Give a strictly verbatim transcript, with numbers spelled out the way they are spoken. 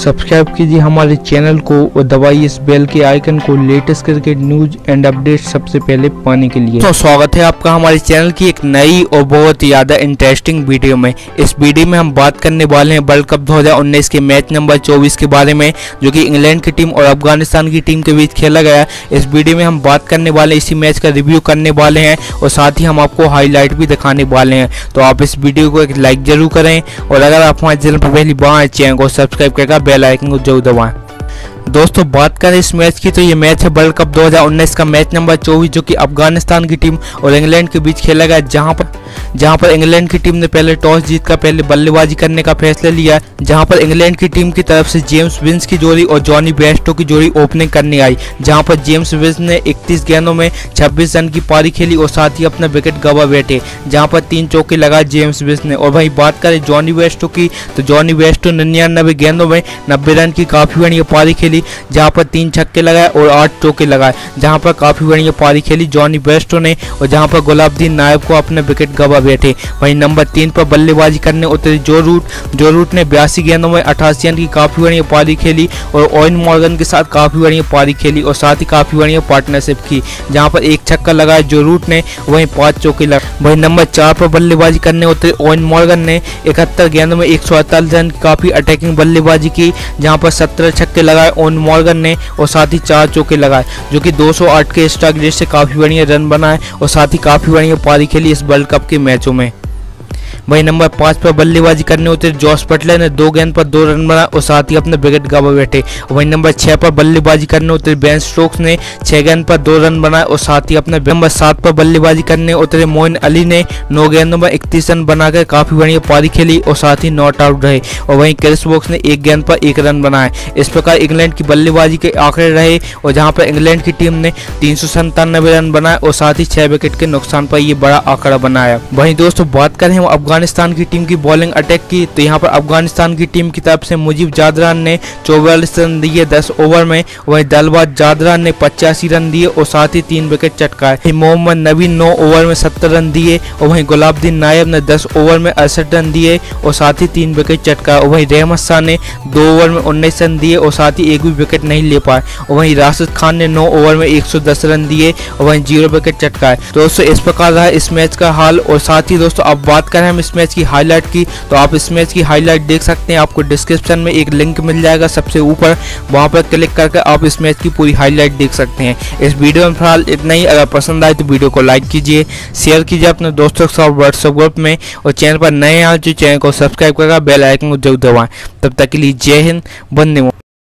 Subscribe कीजिए हमारे channel को और दबाइए इस बेल के आइकन को latest cricket news and update सबसे पहले पाने के लिए। तो स्वागत है आपका हमारे चैनल की एक नई और बहुत ही ज्यादा इंटरेस्टिंग वीडियो में। इस वीडियो में हम बात करने वाले हैं वर्ल्ड कप दो हज़ार उन्नीस के मैच नंबर चौबीस के बारे में, जो कि इंग्लैंड की टीम और अफगानिस्तान की टीम के बीच खेला गया। इस वीडियो में हम बात करने वाले हैं, इसी मैच का रिव्यू करने वाले हैं और साथ ही हम आपको हाईलाइट भी दिखाने वाले हैं। तो आप इस वीडियो को एक लाइक जरूर करें और अगर आप हमारे चैनल पर पहली बार आए चैनल को सब्सक्राइब करके बेल आइकन को जरूर दबाएं। दोस्तों बात करें इस मैच की तो ये मैच है वर्ल्ड कप दो हज़ार उन्नीस का मैच नंबर चौबीस, जो कि अफगानिस्तान की टीम और इंग्लैंड के बीच खेला गया, जहां पर जहां पर इंग्लैंड की टीम ने पहले टॉस जीतकर पहले बल्लेबाजी करने का फैसला लिया। जहां पर इंग्लैंड की टीम की तरफ से जेम्स विंस की जोड़ी और जॉनी बेयरस्टो की जोड़ी ओपनिंग करने आई, जहां पर जेम्स विंस ने इकतीस गेंदों में छब्बीस रन की पारी खेली और साथ ही अपना विकेट गंवा बैठे, जहां पर तीन चौके लगाए जेम्स विंस ने। और वहीं बात करें जॉनी बेयरस्टो की तो जॉनी बेयरस्टो निन्यानबे गेंदों में नब्बे रन की काफी बढ़िया पारी खेली, जहां पर तीन छक्के लगाए और आठ चौके लगाए, जहां पर काफी बढ़िया पारी खेली जॉनी बेयरस्टो ने और जहां पर गुलाबदीन नायब को अपने विकेट गंवा बैठे। वहीं नंबर तीन पर बल्लेबाजी करने उतरे जो रूट जो रूट ने बयासी गेंदों में अठासी रन की काफी बढ़िया पारी खेली और एओइन मॉर्गन के साथ काफी बढ़िया पारी खेली और साथ ही काफी बढ़िया पार्टनरशिप की, जहां पर एक छक्का लगाया जो रूट ने, वहीं पांच चौके लगाए। वहीं नंबर चार पर बल्लेबाजी करने उतरे एओइन मॉर्गन ने इकहत्तर गेंदों में एक सौ अड़तालीस रन की काफी अटैकिंग बल्लेबाजी की, जहां पर सत्रह छक्के लगाए एओइन मॉर्गन ने और साथ ही चार चौके लगाए, जो कि दो सौ आठ के स्ट्राइक रेट से काफी बढ़िया रन बनाए और साथ ही काफी बढ़िया पारी खेली इस वर्ल्ड कप के मैचों में। वहीं नंबर पाँच पर बल्लेबाजी करने उतरे जॉस बटलर ने दो गेंद पर दो रन बनाए और साथ ही अपने विकेट गंवा बैठे। वहीं नंबर छह पर बल्लेबाजी करने उतरे बेयरस्टो ने छह गेंद पर दो रन बनाए और साथ ही अपने नंबर सात पर बल्लेबाजी करने उतरे मोइन अली ने नौ गेंदों में इकतीस रन बनाकर काफी बढ़िया पारी खेली और साथ ही नॉट आउट रहे। और वहीं क्रिस वोक्स ने एक गेंद पर एक रन बनाए। इस प्रकार इंग्लैंड की बल्लेबाजी के आंकड़े रहे और जहां पर इंग्लैंड की टीम ने तीन सौ संतानबे रन बनाए और साथ ही छह विकेट के नुकसान पर यह बड़ा आंकड़ा बनाया। वहीं दोस्तों बात करें अफगानिस्तान की टीम की बॉलिंग अटैक की तो यहां पर अफगानिस्तान की टीम की तरफ से मुजीब जादरान ने चौवालीस रन दिए दस ओवर में। वहीं दलबाज जादरान ने पचासी रन दिए और साथ ही तीन विकेट चटकाए। मोहम्मद नबी नौ ओवर में सत्तर रन दिए और वहीं गुलाबदीन नायब ने दस ओवर में अड़सठ रन दिए और साथ ही तीन विकेट चटकाए। और वहीं रहमत शाह ने दो ओवर में उन्नीस रन दिए और साथ ही एक भी विकेट नहीं ले पाए। और वहीं राशिद खान ने नौ ओवर में एक सौ दस रन दिए और वहीं जीरो विकेट चटकाए। दोस्तों इस प्रकार रहा इस मैच का हाल। और साथ ही दोस्तों अब बात करें हम इस मैच की हाईलाइट की तो आप इस मैच की हाईलाइट देख सकते हैं। आपको डिस्क्रिप्शन में एक लिंक मिल जाएगा सबसे ऊपर, वहां पर क्लिक करके आप इस मैच की पूरी हाईलाइट देख सकते हैं। इस वीडियो में फिलहाल इतना ही। अगर पसंद आए तो वीडियो को लाइक कीजिए, शेयर कीजिए अपने दोस्तों के साथ व्हाट्सएप ग्रुप में और चैनल पर नए आए तो चैनल को सब्सक्राइब करके बेल आइकन को जरूर दबाएं। तब तक के लिए जय हिंद, वंदे मातरम।